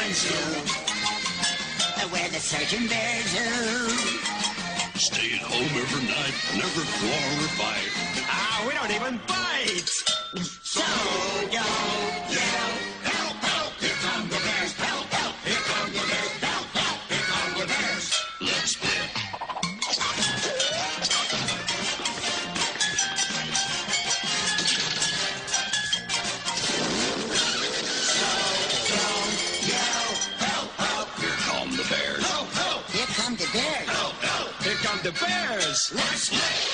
zoo, where the surgeon bears zoo. Stay at home every night, never quarrel or fight. Ah, we don't even bite. So don't yell, help, help, here come the bears, help, help, here come the bears, help, help, here come the bears. Let's split. Here come the bears. Here come the bears. Let's split.